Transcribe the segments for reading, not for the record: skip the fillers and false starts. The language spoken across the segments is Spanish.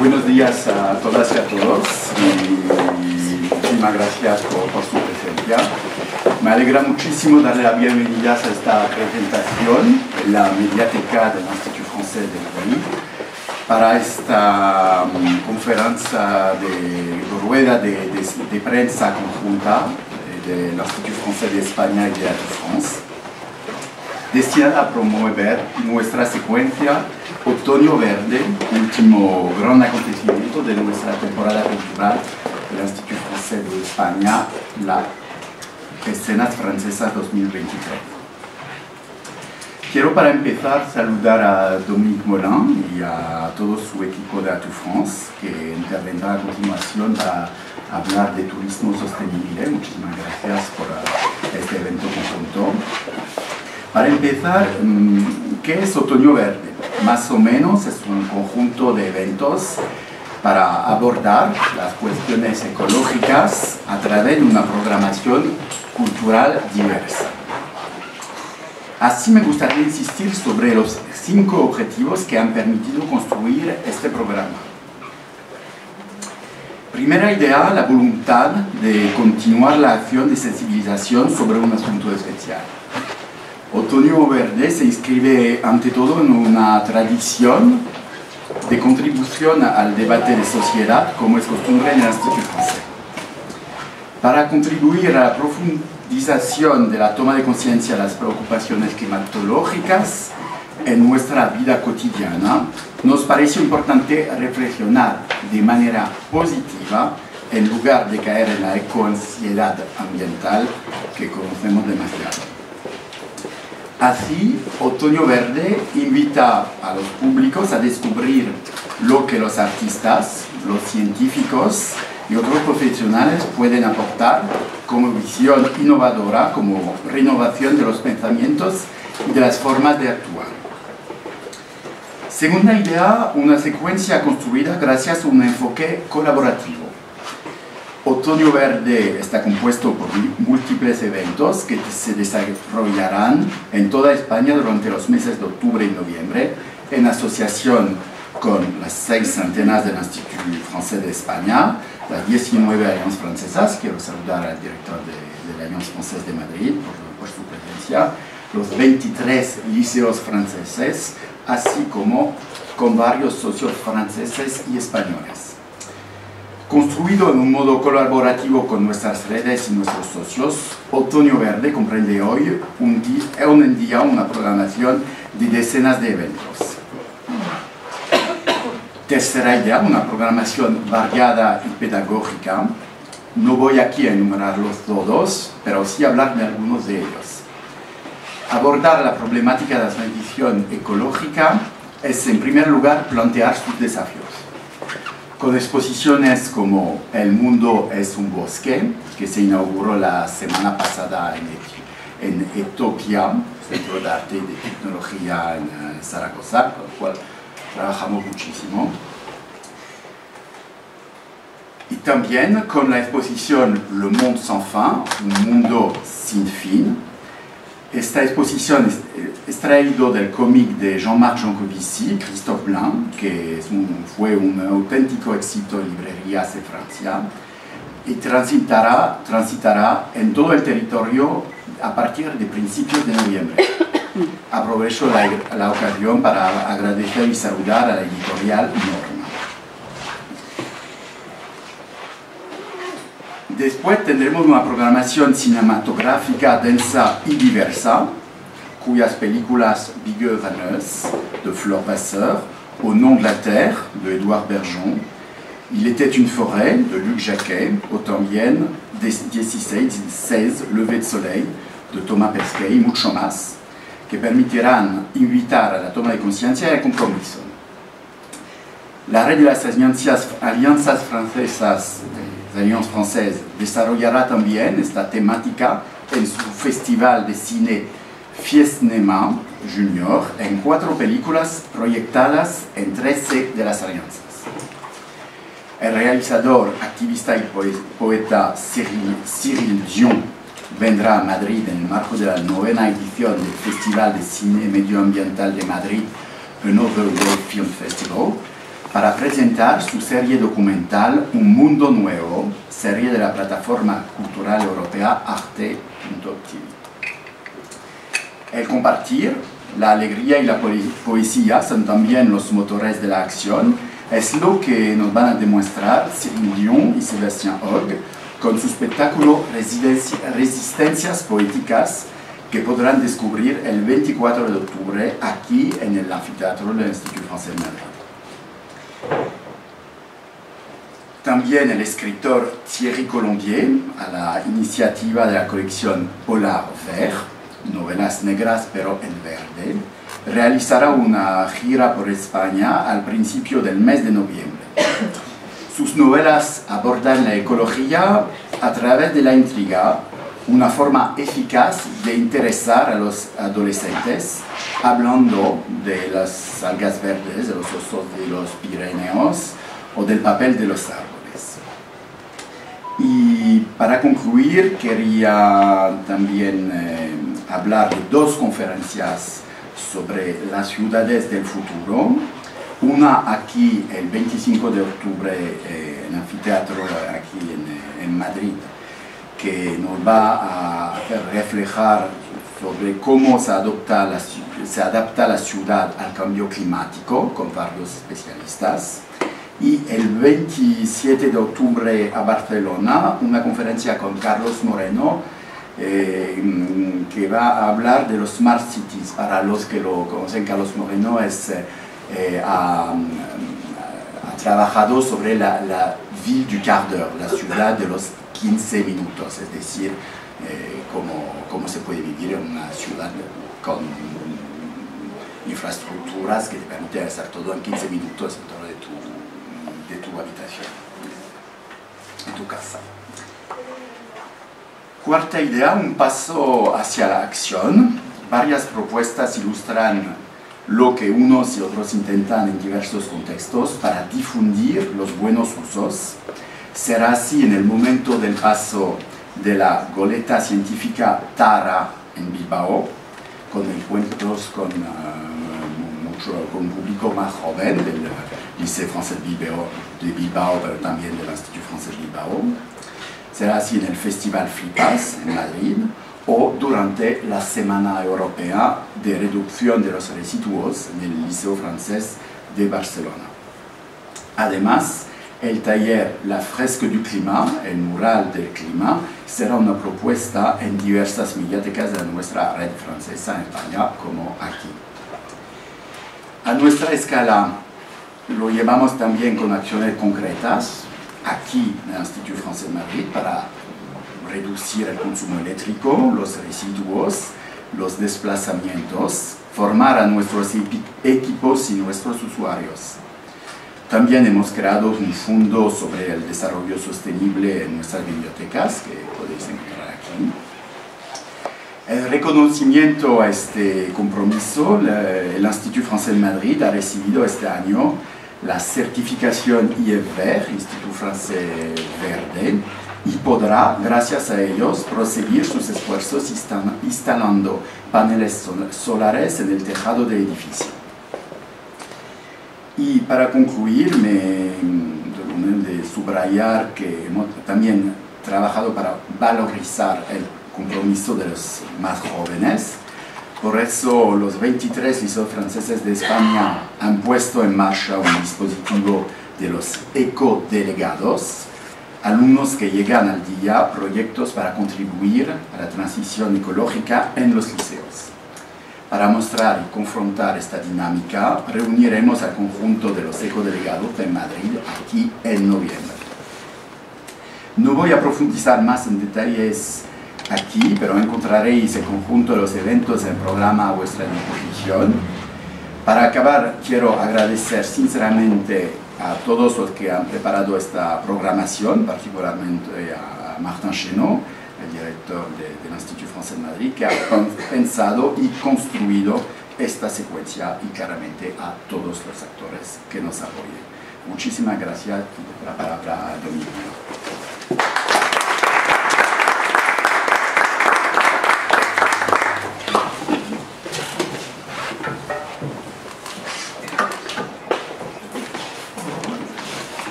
Buenos días a todas y a todos y muchísimas gracias por su presencia. Me alegra muchísimo darle la bienvenida a esta presentación en la Mediateca del Institut Français de Madrid para esta conferencia de rueda de prensa conjunta del Institut Français de España y de Atu France, destinada a promover nuestra secuencia Otoño Verde, último gran acontecimiento de nuestra temporada cultural del Institut Français de España, la Escenas Francesas 2023. Quiero para empezar saludar a Dominique Molin y a todo su equipo de Atu France, que intervendrá a continuación para hablar de turismo sostenible. Muchísimas gracias por este evento conjunto. Para empezar, ¿qué es Otoño Verde? Más o menos es un conjunto de eventos para abordar las cuestiones ecológicas a través de una programación cultural diversa. Así me gustaría insistir sobre los 5 objetivos que han permitido construir este programa. Primera idea, la voluntad de continuar la acción de sensibilización sobre un asunto especial. Otoño Verde se inscribe ante todo en una tradición de contribución al debate de sociedad, como es costumbre en el Institut Français. Para contribuir a la profundización de la toma de conciencia de las preocupaciones climatológicas en nuestra vida cotidiana, nos parece importante reflexionar de manera positiva en lugar de caer en la ecoansiedad ambiental que conocemos demasiado. Así, Otoño Verde invita a los públicos a descubrir lo que los artistas, los científicos y otros profesionales pueden aportar como visión innovadora, como renovación de los pensamientos y de las formas de actuar. Segunda idea, una secuencia construida gracias a un enfoque colaborativo. Otoño Verde está compuesto por múltiples eventos que se desarrollarán en toda España durante los meses de octubre y noviembre, en asociación con las 6 centenas del Institut Français de España, las 19 alianzas francesas, quiero saludar al director de la Alianza Francesa de Madrid por su presencia, los 23 liceos franceses, así como con varios socios franceses y españoles. Construido en un modo colaborativo con nuestras redes y nuestros socios, Otoño Verde comprende hoy en día una programación de decenas de eventos. Tercera idea, una programación variada y pedagógica. No voy aquí a enumerarlos todos, pero sí hablar de algunos de ellos. Abordar la problemática de la transición ecológica es, en primer lugar, plantear sus desafíos. Con exposiciones como El mundo es un bosque, que se inauguró la semana pasada en Etopia, Centro de Arte y de Tecnología en Zaragoza, con el cual trabajamos muchísimo. Y también con la exposición Le Monde Sans Fin, Un mundo sin fin. Esta exposición es extraído del cómic de Jean-Marc Jancovici, Christophe Blain, que fue un auténtico éxito en librerías de Francia, y transitará en todo el territorio a partir de principios de noviembre. Aprovecho la ocasión para agradecer y saludar a la editorial Norma. Después tendremos una programación cinematográfica densa y diversa, cuyas películas Bigueux Vaneuse, de Flore Vasseur, Au nom de la terre, de Édouard Bergeon, Il était une forêt, de Luc Jacquet, o también 16, Lever de soleil, de Thomas Pesquet y mucho más, que permitirán invitar a la toma de conciencia y al compromiso. La red de las alianzas francesas, las alianzas francesas, desarrollará también esta temática en su festival de cine Fiesnema Junior en 4 películas proyectadas en 13 de las alianzas. El realizador, activista y poeta Cyril Dion vendrá a Madrid en el marco de la 9ª edición del Festival de Cine Medioambiental de Madrid, Another World Film Festival, para presentar su serie documental Un Mundo Nuevo, serie de la plataforma cultural europea Arte.tv. El compartir, la alegría y la poesía son también los motores de la acción. Es lo que nos van a demostrar Cyril Dion y Sébastien Hogg con su espectáculo Resistencias Poéticas, que podrán descubrir el 24 de octubre aquí en el anfiteatro del Institut Français de Madrid. También el escritor Thierry Colombier, a la iniciativa de la colección Polar Vert, novelas negras pero en verde, realizará una gira por España al principio del mes de noviembre. Sus novelas abordan la ecología a través de la intriga, una forma eficaz de interesar a los adolescentes, hablando de las algas verdes, de los osos de los Pirineos o del papel de los árboles. Y para concluir, quería también hablar de dos conferencias sobre las ciudades del futuro. Una aquí el 25 de octubre en el anfiteatro aquí en Madrid, que nos va a hacer reflejar sobre cómo se adapta la ciudad al cambio climático con varios especialistas. Y el 27 de octubre a Barcelona, una conferencia con Carlos Moreno, que va a hablar de los Smart Cities. Para los que lo conocen, Carlos Moreno ha trabajado sobre la ville du quart d'heure, la ciudad de los 15 minutos, es decir, cómo se puede vivir en una ciudad con infraestructuras que te permiten hacer todo en 15 minutos dentro de tu habitación, en tu casa. Cuarta idea, un paso hacia la acción. Varias propuestas ilustran lo que unos y otros intentan en diversos contextos para difundir los buenos usos. Será así en el momento del paso de la goleta científica Tara en Bilbao, con encuentros con un público más joven del Lycée Français de Bilbao, pero también del Institut Français de Bilbao. Será así en el Festival Flipas en Madrid o durante la Semana Europea de Reducción de los Residuos en el Liceo Francés de Barcelona. Además, el taller La Fresque du Climat, el mural del clima, será una propuesta en diversas mediatecas de nuestra red francesa en España, como aquí. A nuestra escala lo llevamos también con acciones concretas, aquí en el Institut Français de Madrid, para reducir el consumo eléctrico, los residuos, los desplazamientos, formar a nuestros equipos y nuestros usuarios. También hemos creado un fondo sobre el desarrollo sostenible en nuestras bibliotecas, que podéis encontrar aquí. El reconocimiento a este compromiso, el Institut Français de Madrid ha recibido este año la certificación IFVER, Institut Francés Verde, y podrá, gracias a ellos, proseguir sus esfuerzos instalando paneles solares en el tejado del edificio. Y para concluir, me de subrayar que hemos también trabajado para valorizar el compromiso de los más jóvenes. Por eso los 23 liceos franceses de España han puesto en marcha un dispositivo de los ecodelegados, alumnos que llegan al día proyectos para contribuir a la transición ecológica en los liceos. Para mostrar y confrontar esta dinámica, reuniremos al conjunto de los ecodelegados en Madrid aquí en noviembre. No voy a profundizar más en detalles aquí, pero encontraréis el conjunto de los eventos en programa a vuestra disposición. Para acabar, quiero agradecer sinceramente a todos los que han preparado esta programación, particularmente a Martin Chenot, el director del Institut Français de Madrid, que ha pensado y construido esta secuencia, y claramente a todos los actores que nos apoyen. Muchísimas gracias. La palabra a Domingo.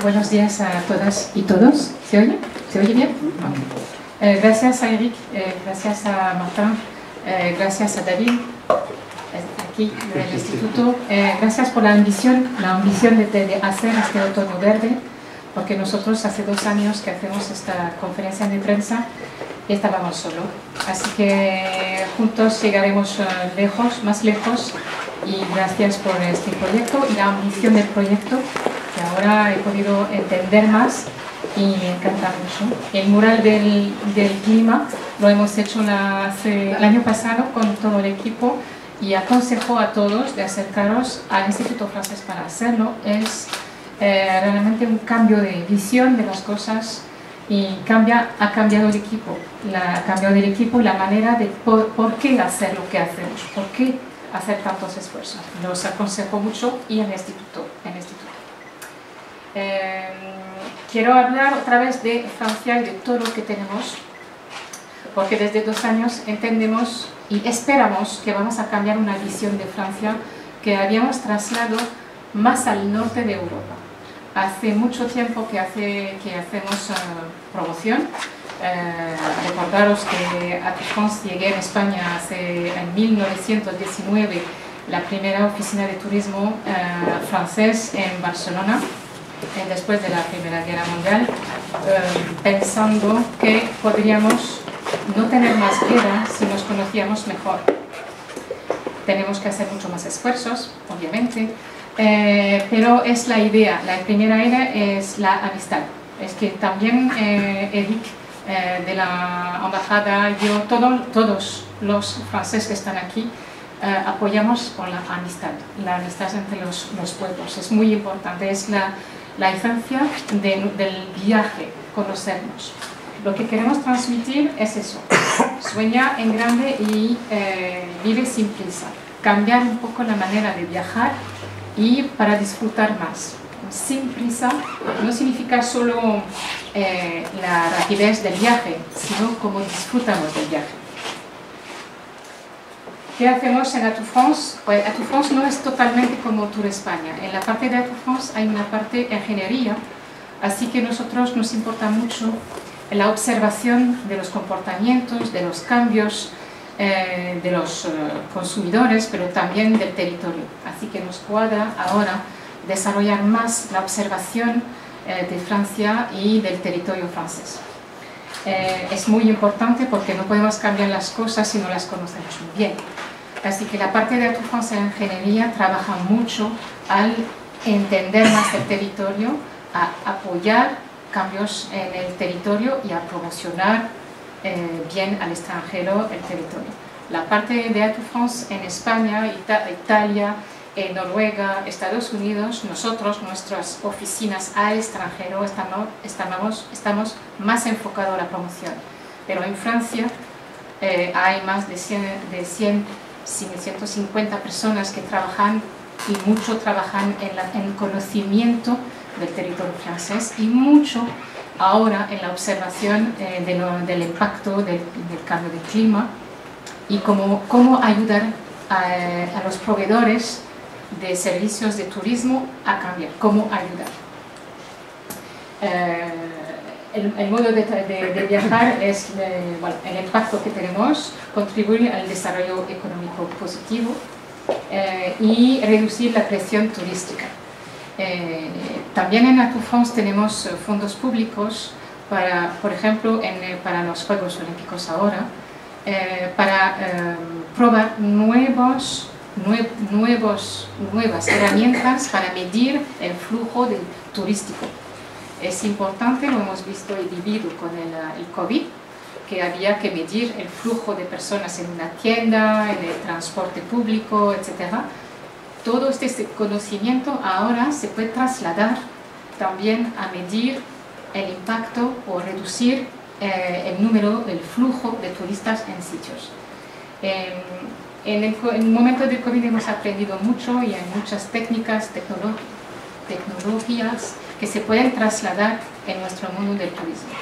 buenos días a todas y todos. ¿Se oye? ¿Se oye bien? Gracias a Eric, gracias a Martín, gracias a David, aquí del Instituto. Gracias por la ambición de hacer este otoño verde, porque nosotros hace 2 años que hacemos esta conferencia de prensa y estábamos solos. Así que juntos llegaremos lejos, más lejos, y gracias por este proyecto y la ambición del proyecto, que ahora he podido entender más y me encanta mucho. El mural del clima lo hemos hecho el año pasado con todo el equipo y aconsejo a todos de acercaros al Instituto Francés para hacerlo. Es realmente un cambio de visión de las cosas y ha cambiado el equipo. Ha cambiado el equipo la manera de por qué hacer lo que hacemos, por qué hacer tantos esfuerzos. Los aconsejo mucho y el instituto. Quiero hablar otra vez de Francia y de todo lo que tenemos, porque desde 2 años entendemos y esperamos que vamos a cambiar una visión de Francia que habíamos trasladado más al norte de Europa. Hace mucho tiempo que hacemos promoción. Recordaros que a France llegué en España en 1919, la primera oficina de turismo francés en Barcelona, después de la Primera Guerra Mundial, pensando que podríamos no tener más guerra si nos conocíamos mejor. Tenemos que hacer mucho más esfuerzos, obviamente, pero es la idea. La primera idea es la amistad. Es que también Eric de la embajada, yo, todos los franceses que están aquí, apoyamos con la amistad entre los pueblos. Es muy importante, es la esencia del viaje, conocernos. Lo que queremos transmitir es eso: sueña en grande y vive sin prisa. Cambiar un poco la manera de viajar y para disfrutar más. Sin prisa no significa solo la rapidez del viaje, sino cómo disfrutamos del viaje. ¿Qué hacemos en Atout France? Pues Atout France no es totalmente como Tour España. En la parte de Atout France hay una parte de ingeniería, así que nosotros nos importa mucho la observación de los comportamientos, de los cambios de los consumidores, pero también del territorio. Así que nos cuadra ahora desarrollar más la observación de Francia y del territorio francés. Es muy importante porque no podemos cambiar las cosas si no las conocemos muy bien. Así que la parte de Atout France en ingeniería trabaja mucho al entender más el territorio, a apoyar cambios en el territorio y a promocionar bien al extranjero el territorio. La parte de Atout France en España, Italia, en Noruega, Estados Unidos, nosotros, nuestras oficinas al extranjero, estamos más enfocados a la promoción. Pero en Francia hay más de 150 personas que trabajan, y mucho trabajan en conocimiento del territorio francés y mucho ahora en la observación del impacto del cambio de clima y cómo ayudar a los proveedores de servicios de turismo a cambiar, cómo ayudar. El modo de viajar es el impacto que tenemos, contribuir al desarrollo económico positivo y reducir la presión turística. También en Atout France tenemos fondos públicos para, por ejemplo, para los Juegos Olímpicos ahora, para probar nuevas herramientas para medir el flujo turístico. Es importante, lo hemos visto y vivido con el COVID, que había que medir el flujo de personas en una tienda, en el transporte público, etc. Todo este conocimiento ahora se puede trasladar también a medir el impacto o reducir el flujo de turistas en sitios. En el momento del COVID hemos aprendido mucho y hay muchas técnicas, tecnologías que se pueden trasladar en nuestro mundo del turismo.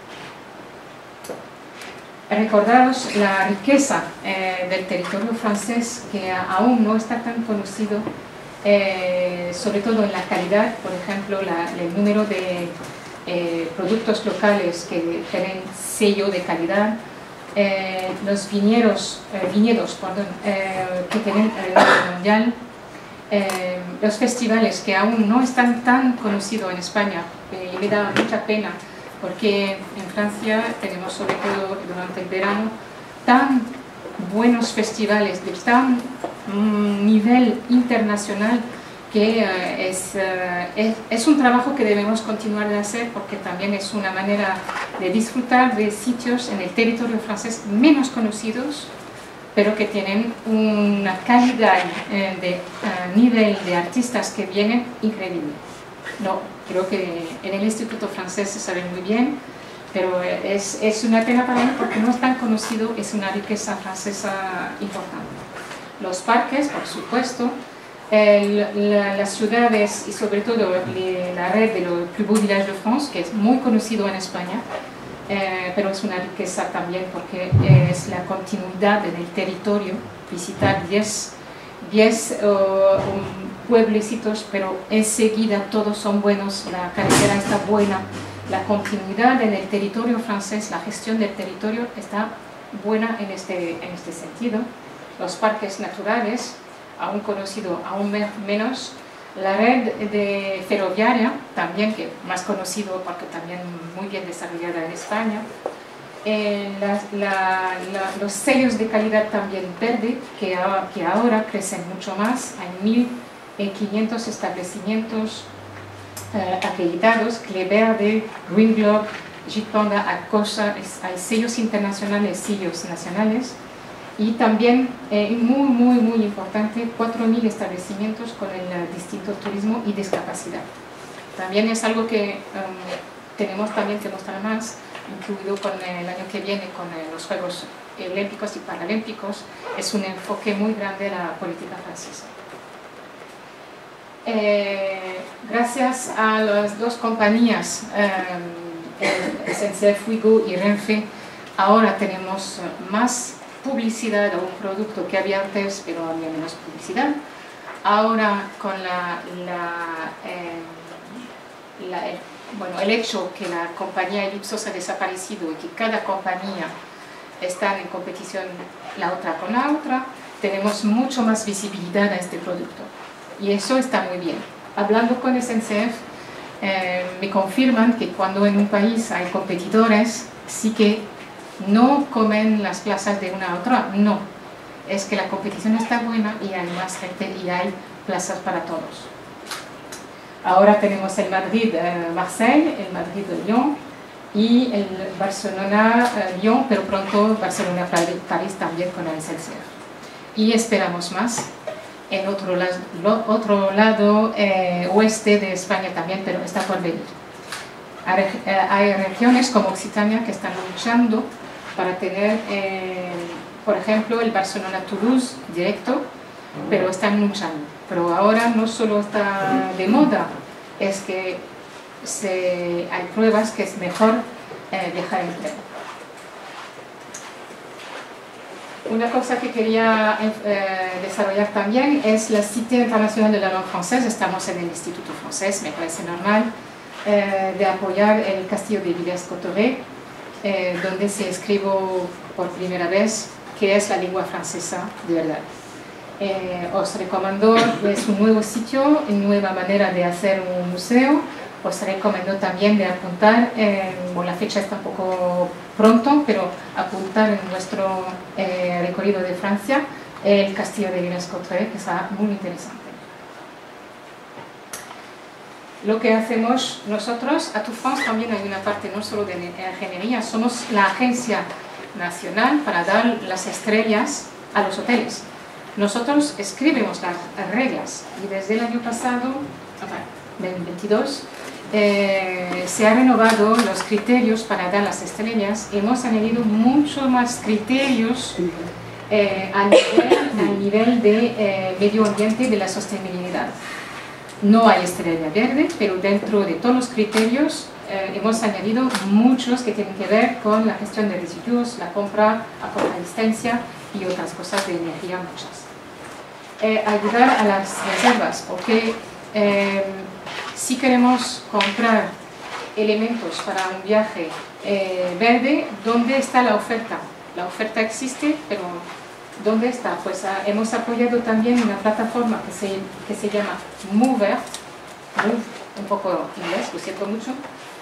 Recordaros la riqueza del territorio francés, que aún no está tan conocido sobre todo en la calidad, por ejemplo, el número de productos locales que tienen sello de calidad, los viñedos que tienen el orden mundial, los festivales que aún no están tan conocidos en España, y me da mucha pena porque en Francia tenemos, sobre todo durante el verano, tan buenos festivales de tan nivel internacional que es un trabajo que debemos continuar de hacer, porque también es una manera de disfrutar de sitios en el territorio francés menos conocidos, pero que tienen una calidad de nivel de artistas que vienen increíble. No, creo que en el Instituto Francés se sabe muy bien, pero es una pena para mí porque no es tan conocido, es una riqueza francesa importante. Los parques, por supuesto, las ciudades y sobre todo la red de los plus beaux villages de France, que es muy conocido en España, pero es una riqueza también porque es la continuidad en el territorio, visitar 10 pueblecitos, pero enseguida todos son buenos, la carretera está buena, la continuidad en el territorio francés, la gestión del territorio está buena en este sentido. Los parques naturales, aún conocido, aún menos, la red de ferroviaria, también que más conocido porque también muy bien desarrollada en España, los sellos de calidad también verde, que ahora crecen mucho más, hay 1.500 establecimientos acreditados, Clé Verde, Green Globe, Gitpanda, Acosa, hay sellos internacionales, sellos nacionales, y también, muy importante, 4.000 establecimientos con el distinto turismo y discapacidad. También es algo que tenemos también que mostrar más, incluido con el año que viene con los Juegos Olímpicos y Paralímpicos, es un enfoque muy grande de la política francesa. Gracias a las dos compañías, SNCF Ouigo y Renfe, ahora tenemos más publicidad a un producto que había antes, pero había menos publicidad. Ahora, con el hecho que la compañía Ellipsos ha desaparecido y que cada compañía está en competición la otra con la otra, tenemos mucho más visibilidad a este producto. Y eso está muy bien. Hablando con SNCF, me confirman que cuando en un país hay competidores, sí que no comen las plazas de una a otra, no. Es que la competición está buena y hay más gente y hay plazas para todos. Ahora tenemos el Madrid-Marseille, el Madrid-Lyon y el Barcelona-Lyon, pero pronto Barcelona-París también con la SNCF. Y esperamos más en otro lado oeste de España también, pero está por venir. Hay regiones como Occitania que están luchando para tener, por ejemplo, el Barcelona-Toulouse directo, pero están luchando. Pero ahora no solo está de moda, es que hay pruebas que es mejor viajar en tren. Una cosa que quería desarrollar también es la Cité Internacional de la Langue Française. Estamos en el Instituto Francés, me parece normal, de apoyar el castillo de Villers-Cotterêts, donde se escribió por primera vez qué es la lengua francesa de verdad. Os recomiendo, es un nuevo sitio, una nueva manera de hacer un museo. Os recomiendo también de apuntar, la fecha está un poco pronto, pero apuntar en nuestro recorrido de Francia el castillo de Villers-Cotterêts, que está muy interesante. Lo que hacemos nosotros, a Tour France también hay una parte no solo de ingeniería, somos la agencia nacional para dar las estrellas a los hoteles. Nosotros escribimos las reglas y desde el año pasado, 2022, se han renovado los criterios para dar las estrellas. Hemos añadido mucho más criterios al nivel de medio ambiente de la sostenibilidad. No hay estrella verde, pero dentro de todos los criterios hemos añadido muchos que tienen que ver con la gestión de residuos, la compra a corta distancia y otras cosas de energía, muchas. ayudar a las reservas, porque si queremos comprar elementos para un viaje verde, ¿dónde está la oferta? La oferta existe, pero ¿dónde está? Pues hemos apoyado también una plataforma que se llama Mover, un poco inglés, lo siento mucho,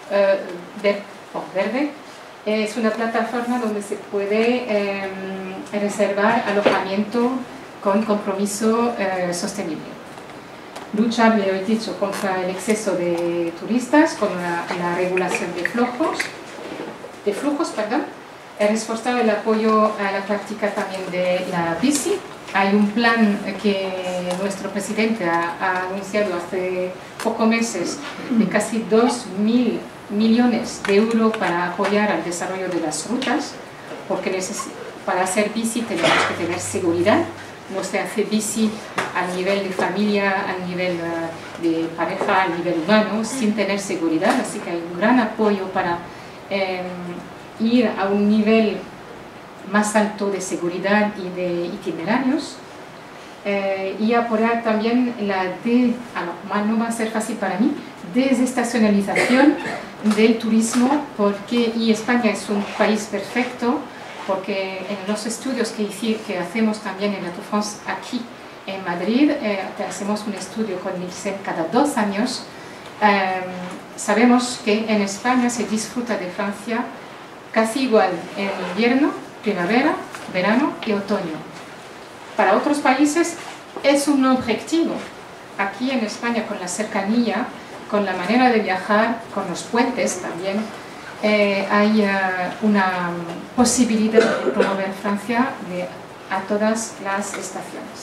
verde. Es una plataforma donde se puede reservar alojamiento con compromiso sostenible. Luchar, ya he dicho, contra el exceso de turistas, con la regulación de flujos, reforzar el apoyo a la práctica también de la bici. Hay un plan que nuestro presidente ha anunciado hace pocos meses de casi 2.000 millones de euros para apoyar al desarrollo de las rutas, porque para hacer bici tenemos que tener seguridad. No se hace bici a nivel de familia, a nivel de pareja, a nivel humano, sin tener seguridad, así que hay un gran apoyo para ir a un nivel más alto de seguridad y de itinerarios, y apoyar también no va a ser fácil para mí, desestacionalización del turismo, y España es un país perfecto, porque en los estudios que hacemos también en la Tour France aquí en Madrid, hacemos un estudio con Nielsen cada 2 años, sabemos que en España se disfruta de Francia casi igual en invierno, primavera, verano y otoño. Para otros países es un objetivo. Aquí en España, con la cercanía, con la manera de viajar, con los puentes también, hay una posibilidad de promover Francia a todas las estaciones.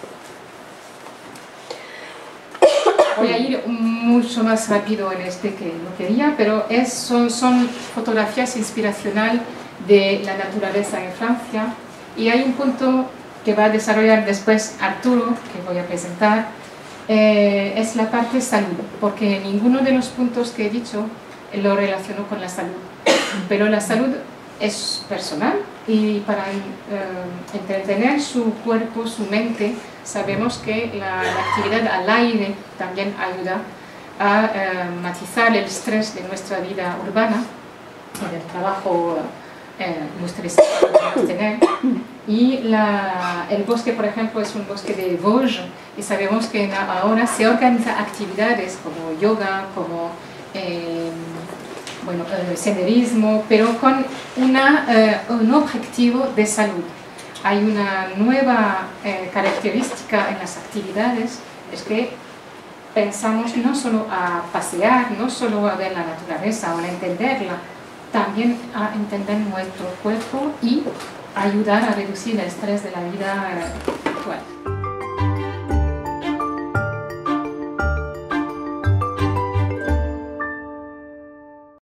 Voy a ir mucho más rápido en este que no quería, pero son fotografías inspiracionales de la naturaleza en Francia, y hay un punto que va a desarrollar después Arturo, que voy a presentar, es la parte salud, porque ninguno de los puntos que he dicho lo relaciono con la salud, pero la salud es personal, y para entretener su cuerpo, su mente, sabemos que la actividad al aire también ayuda a matizar el estrés de nuestra vida urbana y del trabajo industrial que tener. Y el bosque, por ejemplo, es un bosque de Vosges, y sabemos que ahora se organizan actividades como yoga, como senderismo, pero con un objetivo de salud. Hay una nueva característica en las actividades, es que pensamos no solo a pasear, no solo a ver la naturaleza o a entenderla, también a entender nuestro cuerpo y ayudar a reducir el estrés de la vida actual.